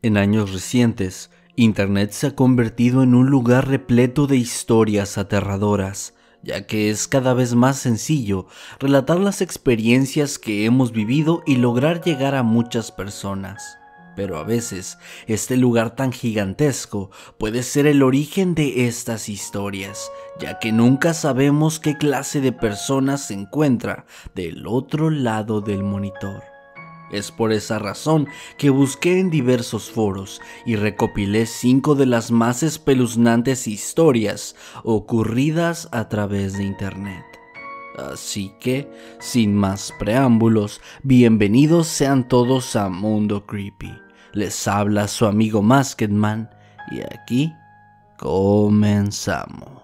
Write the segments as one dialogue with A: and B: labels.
A: En años recientes, Internet se ha convertido en un lugar repleto de historias aterradoras, ya que es cada vez más sencillo relatar las experiencias que hemos vivido y lograr llegar a muchas personas. Pero a veces, este lugar tan gigantesco puede ser el origen de estas historias, ya que nunca sabemos qué clase de personas se encuentra del otro lado del monitor. Es por esa razón que busqué en diversos foros y recopilé 5 de las más espeluznantes historias ocurridas a través de Internet. Así que, sin más preámbulos, bienvenidos sean todos a Mundo Creepy. Les habla su amigo Masketman y aquí comenzamos.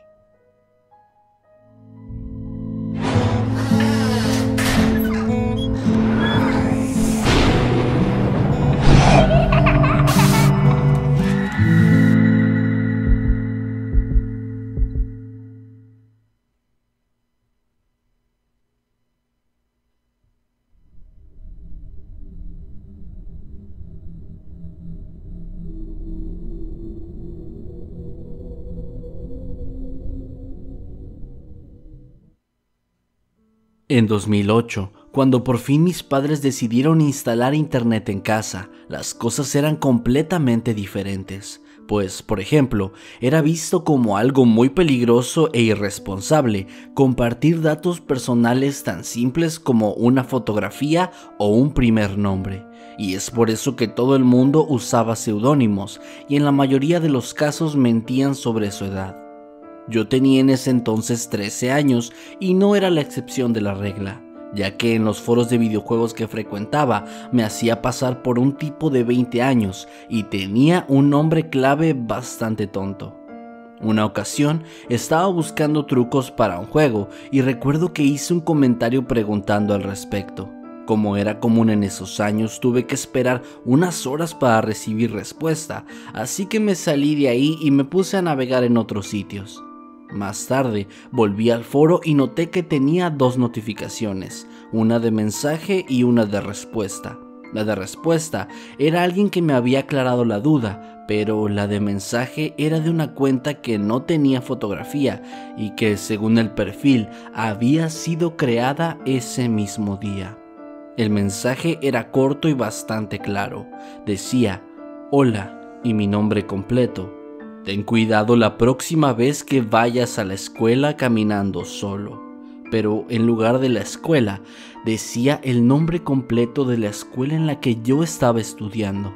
A: En 2008, cuando por fin mis padres decidieron instalar internet en casa, las cosas eran completamente diferentes. Pues, por ejemplo, era visto como algo muy peligroso e irresponsable compartir datos personales tan simples como una fotografía o un primer nombre. Y es por eso que todo el mundo usaba seudónimos y en la mayoría de los casos mentían sobre su edad. Yo tenía en ese entonces 13 años y no era la excepción de la regla, ya que en los foros de videojuegos que frecuentaba me hacía pasar por un tipo de 20 años y tenía un nombre clave bastante tonto. Una ocasión estaba buscando trucos para un juego y recuerdo que hice un comentario preguntando al respecto. Como era común en esos años, tuve que esperar unas horas para recibir respuesta, así que me salí de ahí y me puse a navegar en otros sitios. Más tarde, volví al foro y noté que tenía 2 notificaciones, una de mensaje y una de respuesta. La de respuesta era alguien que me había aclarado la duda, pero la de mensaje era de una cuenta que no tenía fotografía y que, según el perfil, había sido creada ese mismo día. El mensaje era corto y bastante claro. Decía, hola, y mi nombre completo. Ten cuidado la próxima vez que vayas a la escuela caminando solo. Pero en lugar de la escuela, decía el nombre completo de la escuela en la que yo estaba estudiando.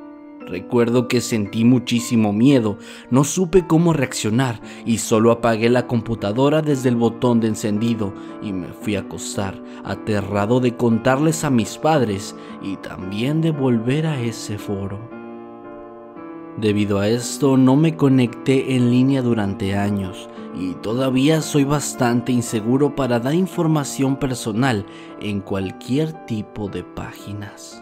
A: Recuerdo que sentí muchísimo miedo, no supe cómo reaccionar y solo apagué la computadora desde el botón de encendido y me fui a acostar, aterrado de contarles a mis padres y también de volver a ese foro. Debido a esto no me conecté en línea durante años y todavía soy bastante inseguro para dar información personal en cualquier tipo de páginas.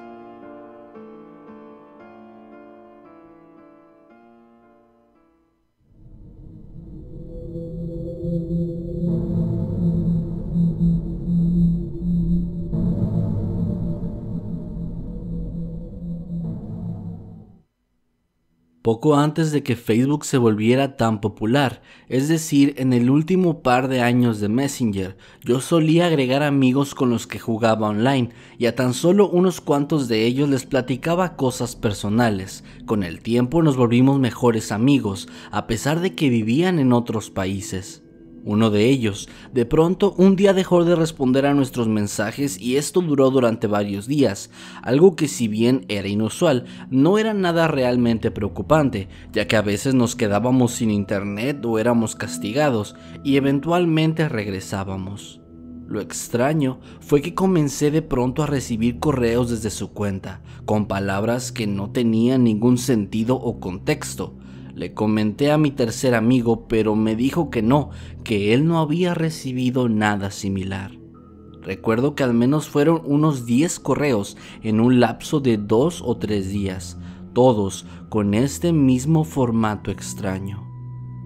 A: Poco antes de que Facebook se volviera tan popular, es decir, en el último par de años de Messenger, yo solía agregar amigos con los que jugaba online y a tan solo unos cuantos de ellos les platicaba cosas personales. Con el tiempo nos volvimos mejores amigos, a pesar de que vivían en otros países. Uno de ellos, de pronto, un día dejó de responder a nuestros mensajes y esto duró durante varios días, algo que si bien era inusual, no era nada realmente preocupante, ya que a veces nos quedábamos sin internet o éramos castigados y eventualmente regresábamos. Lo extraño fue que comencé de pronto a recibir correos desde su cuenta, con palabras que no tenían ningún sentido o contexto. Le comenté a mi tercer amigo, pero me dijo que no, que él no había recibido nada similar. Recuerdo que al menos fueron unos 10 correos en un lapso de 2 o 3 días, todos con este mismo formato extraño.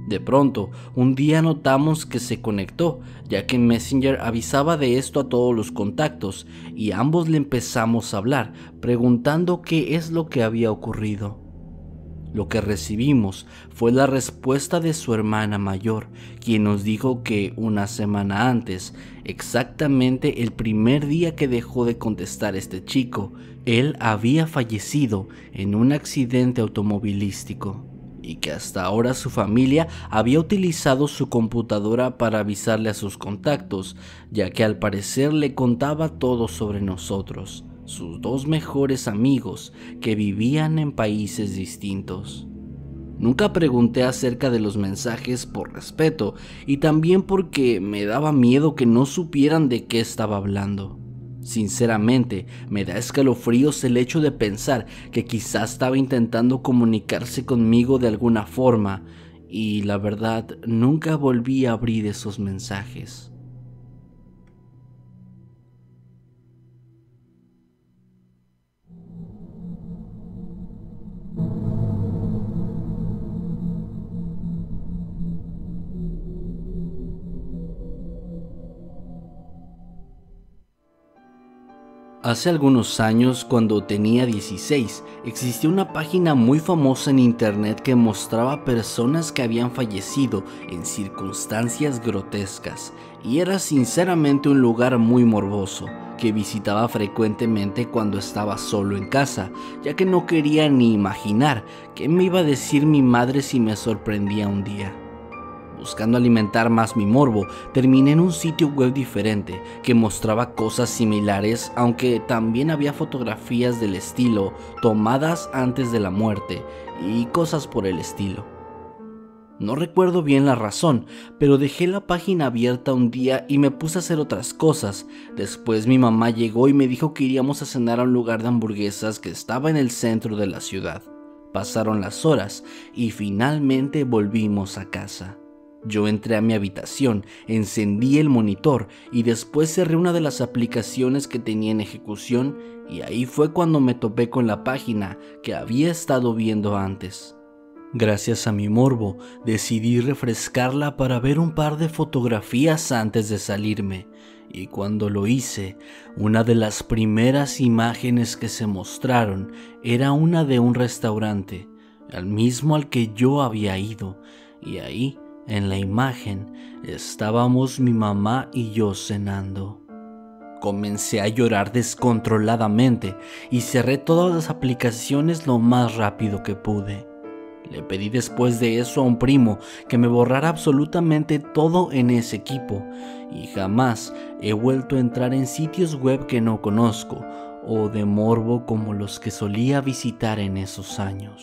A: De pronto, un día notamos que se conectó, ya que Messenger avisaba de esto a todos los contactos, y ambos le empezamos a hablar, preguntando qué es lo que había ocurrido. Lo que recibimos fue la respuesta de su hermana mayor, quien nos dijo que una semana antes, exactamente el primer día que dejó de contestar este chico, él había fallecido en un accidente automovilístico y que hasta ahora su familia había utilizado su computadora para avisarle a sus contactos, ya que al parecer le contaba todo sobre nosotros, sus dos mejores amigos que vivían en países distintos. Nunca pregunté acerca de los mensajes por respeto y también porque me daba miedo que no supieran de qué estaba hablando. Sinceramente, me da escalofríos el hecho de pensar que quizás estaba intentando comunicarse conmigo de alguna forma y la verdad nunca volví a abrir esos mensajes. Hace algunos años, cuando tenía 16, existía una página muy famosa en internet que mostraba personas que habían fallecido en circunstancias grotescas, y era sinceramente un lugar muy morboso, que visitaba frecuentemente cuando estaba solo en casa, ya que no quería ni imaginar qué me iba a decir mi madre si me sorprendía un día. Buscando alimentar más mi morbo, terminé en un sitio web diferente que mostraba cosas similares, aunque también había fotografías del estilo tomadas antes de la muerte y cosas por el estilo. No recuerdo bien la razón, pero dejé la página abierta un día y me puse a hacer otras cosas. Después mi mamá llegó y me dijo que iríamos a cenar a un lugar de hamburguesas que estaba en el centro de la ciudad. Pasaron las horas y finalmente volvimos a casa. Yo entré a mi habitación, encendí el monitor y después cerré una de las aplicaciones que tenía en ejecución, y ahí fue cuando me topé con la página que había estado viendo antes. Gracias a mi morbo, decidí refrescarla para ver un par de fotografías antes de salirme, y cuando lo hice, una de las primeras imágenes que se mostraron era una de un restaurante, al mismo al que yo había ido, y ahí, en la imagen, estábamos mi mamá y yo cenando. Comencé a llorar descontroladamente y cerré todas las aplicaciones lo más rápido que pude. Le pedí después de eso a un primo que me borrara absolutamente todo en ese equipo, y jamás he vuelto a entrar en sitios web que no conozco o de morbo como los que solía visitar en esos años.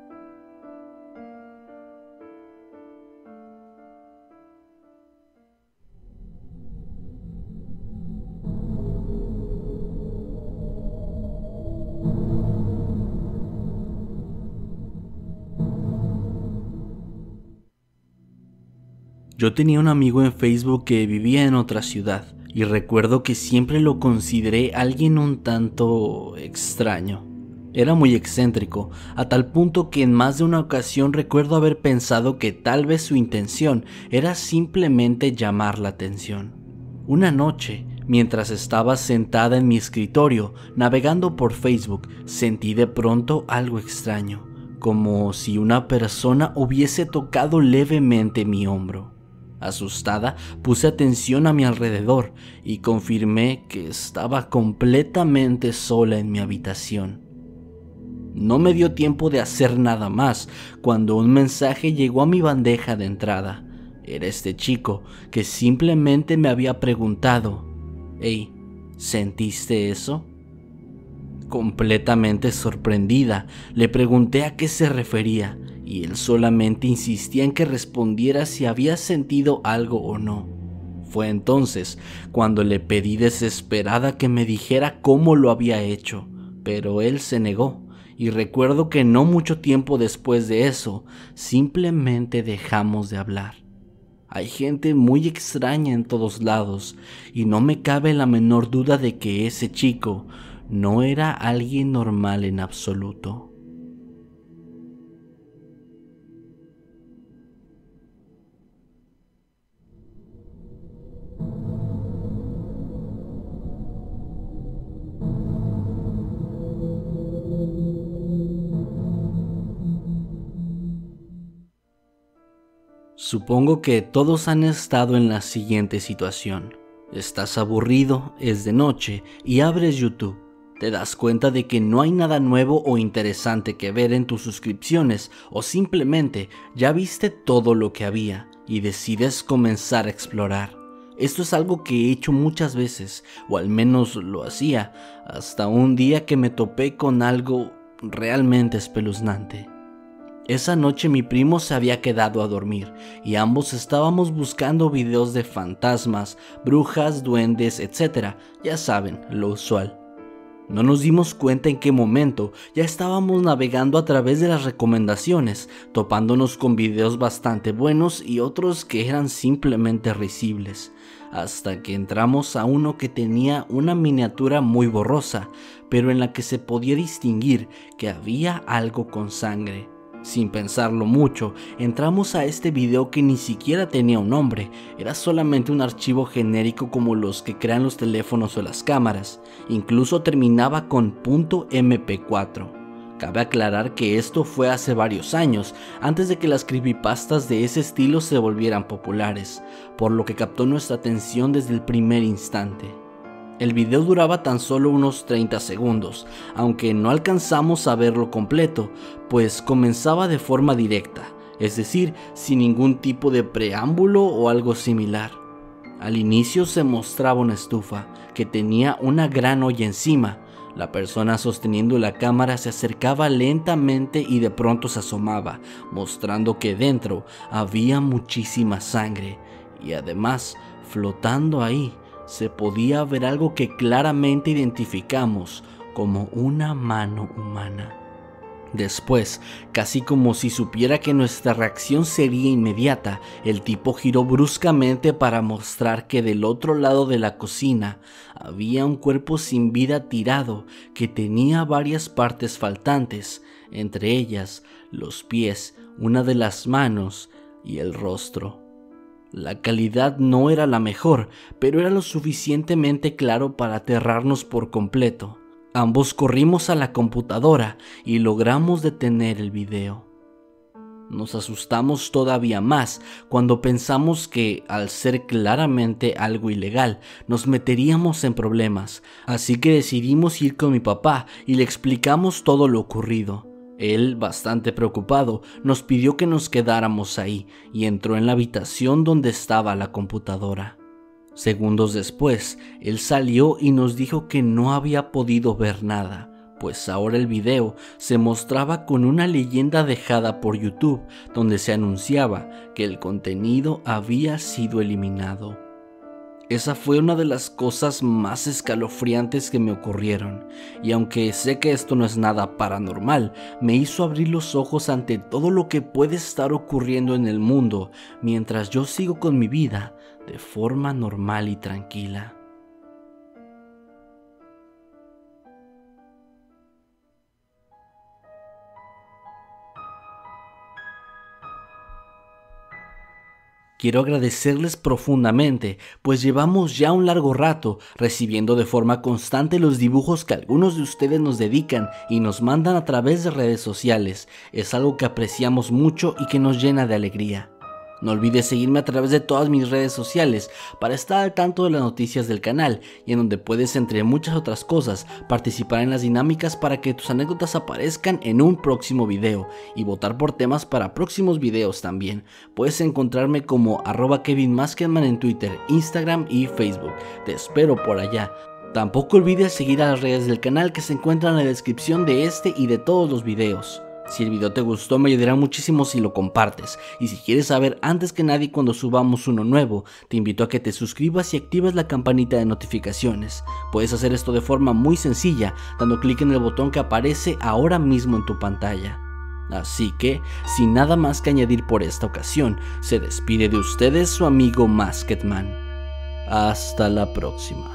A: Yo tenía un amigo en Facebook que vivía en otra ciudad y recuerdo que siempre lo consideré alguien un tanto extraño. Era muy excéntrico, a tal punto que en más de una ocasión recuerdo haber pensado que tal vez su intención era simplemente llamar la atención. Una noche, mientras estaba sentada en mi escritorio navegando por Facebook, sentí de pronto algo extraño, como si una persona hubiese tocado levemente mi hombro. Asustada, puse atención a mi alrededor y confirmé que estaba completamente sola en mi habitación. No me dio tiempo de hacer nada más cuando un mensaje llegó a mi bandeja de entrada. Era este chico que simplemente me había preguntado: «Hey, ¿sentiste eso?». Completamente sorprendida, le pregunté a qué se refería y él solamente insistía en que respondiera si había sentido algo o no. Fue entonces cuando le pedí desesperada que me dijera cómo lo había hecho, pero él se negó, y recuerdo que no mucho tiempo después de eso, simplemente dejamos de hablar. Hay gente muy extraña en todos lados, y no me cabe la menor duda de que ese chico no era alguien normal en absoluto. Supongo que todos han estado en la siguiente situación. Estás aburrido, es de noche y abres YouTube. Te das cuenta de que no hay nada nuevo o interesante que ver en tus suscripciones o simplemente ya viste todo lo que había y decides comenzar a explorar. Esto es algo que he hecho muchas veces, o al menos lo hacía, hasta un día que me topé con algo realmente espeluznante. Esa noche mi primo se había quedado a dormir y ambos estábamos buscando videos de fantasmas, brujas, duendes, etc. Ya saben, lo usual. No nos dimos cuenta en qué momento ya estábamos navegando a través de las recomendaciones, topándonos con videos bastante buenos y otros que eran simplemente risibles, hasta que entramos a uno que tenía una miniatura muy borrosa, pero en la que se podía distinguir que había algo con sangre. Sin pensarlo mucho, entramos a este video que ni siquiera tenía un nombre, era solamente un archivo genérico como los que crean los teléfonos o las cámaras, incluso terminaba con .mp4. Cabe aclarar que esto fue hace varios años, antes de que las creepypastas de ese estilo se volvieran populares, por lo que captó nuestra atención desde el primer instante. El video duraba tan solo unos 30 segundos, aunque no alcanzamos a verlo completo, pues comenzaba de forma directa, es decir, sin ningún tipo de preámbulo o algo similar. Al inicio se mostraba una estufa, que tenía una gran olla encima. La persona sosteniendo la cámara se acercaba lentamente y de pronto se asomaba, mostrando que dentro había muchísima sangre, y además, flotando ahí, se podía ver algo que claramente identificamos como una mano humana. Después, casi como si supiera que nuestra reacción sería inmediata, el tipo giró bruscamente para mostrar que del otro lado de la cocina había un cuerpo sin vida tirado que tenía varias partes faltantes, entre ellas los pies, una de las manos y el rostro. La calidad no era la mejor, pero era lo suficientemente claro para aterrarnos por completo. Ambos corrimos a la computadora y logramos detener el video. Nos asustamos todavía más cuando pensamos que, al ser claramente algo ilegal, nos meteríamos en problemas, así que decidimos ir con mi papá y le explicamos todo lo ocurrido. Él, bastante preocupado, nos pidió que nos quedáramos ahí y entró en la habitación donde estaba la computadora. Segundos después, él salió y nos dijo que no había podido ver nada, pues ahora el video se mostraba con una leyenda dejada por YouTube, donde se anunciaba que el contenido había sido eliminado. Esa fue una de las cosas más escalofriantes que me ocurrieron, y aunque sé que esto no es nada paranormal, me hizo abrir los ojos ante todo lo que puede estar ocurriendo en el mundo mientras yo sigo con mi vida de forma normal y tranquila. Quiero agradecerles profundamente, pues llevamos ya un largo rato recibiendo de forma constante los dibujos que algunos de ustedes nos dedican y nos mandan a través de redes sociales. Es algo que apreciamos mucho y que nos llena de alegría. No olvides seguirme a través de todas mis redes sociales para estar al tanto de las noticias del canal y en donde puedes, entre muchas otras cosas, participar en las dinámicas para que tus anécdotas aparezcan en un próximo video y votar por temas para próximos videos también. Puedes encontrarme como @KevinMasketman en Twitter, Instagram y Facebook. Te espero por allá. Tampoco olvides seguir a las redes del canal que se encuentran en la descripción de este y de todos los videos. Si el video te gustó, me ayudará muchísimo si lo compartes, y si quieres saber antes que nadie cuando subamos uno nuevo, te invito a que te suscribas y actives la campanita de notificaciones. Puedes hacer esto de forma muy sencilla, dando clic en el botón que aparece ahora mismo en tu pantalla. Así que, sin nada más que añadir por esta ocasión, se despide de ustedes su amigo Masketman. Hasta la próxima.